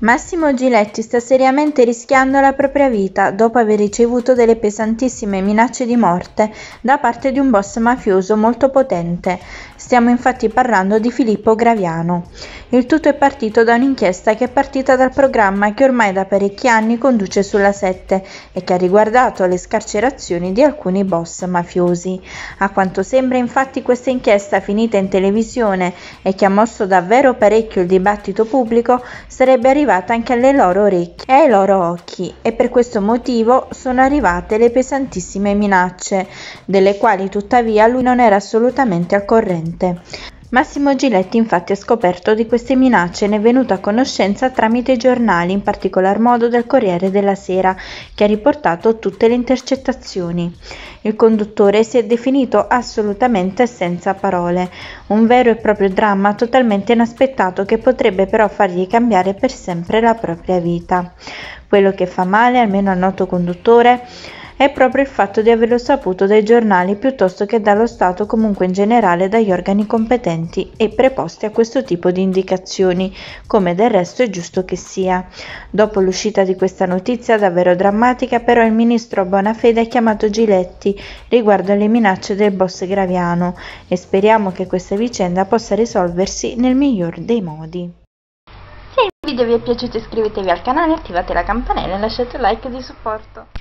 Massimo Giletti sta seriamente rischiando la propria vita dopo aver ricevuto delle pesantissime minacce di morte da parte di un boss mafioso molto potente. Stiamo infatti parlando di Filippo Graviano. Il tutto è partito da un'inchiesta che è partita dal programma che ormai da parecchi anni conduce sulla 7 e che ha riguardato le scarcerazioni di alcuni boss mafiosi. A quanto sembra, infatti, questa inchiesta finita in televisione e che ha mosso davvero parecchio il dibattito pubblico sarebbe arrivata anche alle loro orecchie e ai loro occhi, e per questo motivo sono arrivate le pesantissime minacce, delle quali tuttavia lui non era assolutamente al corrente. Massimo Giletti infatti ha scoperto di queste minacce e ne è venuto a conoscenza tramite i giornali, in particolar modo del Corriere della Sera, che ha riportato tutte le intercettazioni. Il conduttore si è definito assolutamente senza parole, un vero e proprio dramma totalmente inaspettato che potrebbe però fargli cambiare per sempre la propria vita. Quello che fa male, almeno al noto conduttore, è proprio il fatto di averlo saputo dai giornali piuttosto che dallo Stato, comunque in generale dagli organi competenti e preposti a questo tipo di indicazioni, come del resto è giusto che sia. Dopo l'uscita di questa notizia davvero drammatica, però, il ministro Bonafede ha chiamato Giletti riguardo alle minacce del boss Graviano e speriamo che questa vicenda possa risolversi nel miglior dei modi. Se il video vi è piaciuto iscrivetevi al canale, attivate la campanella e lasciate un like di supporto.